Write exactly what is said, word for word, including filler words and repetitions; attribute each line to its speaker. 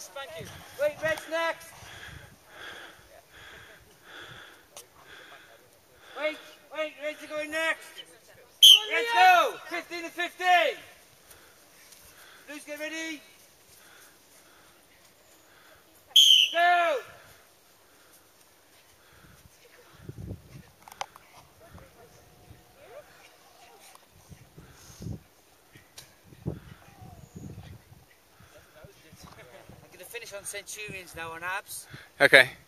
Speaker 1: Yes, thank you. Wait, Red's next. Wait, wait, Red's going next. Let's go. fifteen to fifteen. Blues, get ready. Go. I'm going to finish on Centurions now on abs.
Speaker 2: Okay.